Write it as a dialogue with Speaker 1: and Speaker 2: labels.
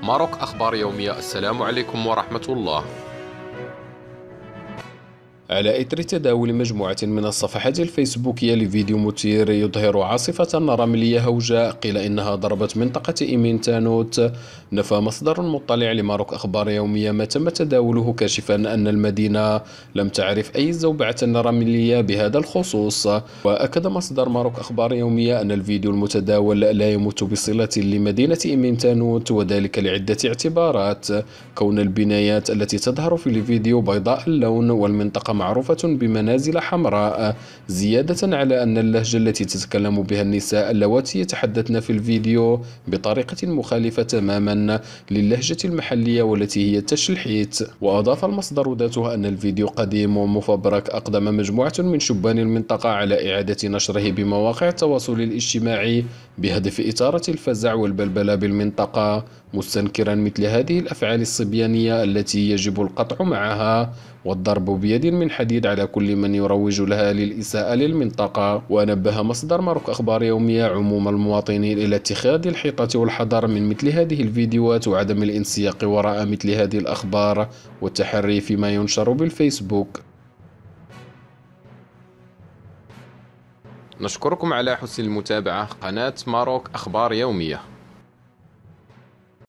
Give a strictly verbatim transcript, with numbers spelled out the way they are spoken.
Speaker 1: ماروك أخبار يومية. السلام عليكم ورحمة الله. على إثر تداول مجموعة من الصفحات الفيسبوكية لفيديو مثير يظهر عاصفة رملية هوجاء قيل إنها ضربت منطقة إيمينتانوت، نفى مصدر مطلع لماروك أخبار يومية ما تم تداوله، كاشفا أن المدينة لم تعرف أي زوبعة رملية بهذا الخصوص. وأكد مصدر ماروك أخبار يومية أن الفيديو المتداول لا يمت بصلة لمدينة إيمينتانوت، وذلك لعدة اعتبارات: كون البنايات التي تظهر في الفيديو بيضاء اللون والمنطقة معروفة بمنازل حمراء، زيادة على أن اللهجة التي تتكلم بها النساء اللواتي يتحدثن في الفيديو بطريقة مخالفة تماما للهجة المحلية والتي هي التشلحيت. وأضاف المصدر ذاته أن الفيديو قديم ومفبرك، أقدم مجموعة من شبان المنطقة على إعادة نشره بمواقع التواصل الاجتماعي بهدف إثارة الفزع والبلبلة بالمنطقة، مستنكرا مثل هذه الأفعال الصبيانية التي يجب القطع معها والضرب بيد من حديد على كل من يروج لها للإساءة للمنطقة. ونبه مصدر ماروك أخبار يومية عموم المواطنين إلى اتخاذ الحيطة والحذر من مثل هذه الفيديوهات وعدم الانسياق وراء مثل هذه الأخبار والتحري فيما ينشر بالفيسبوك. نشكركم على حسن المتابعة. قناة ماروك أخبار يومية.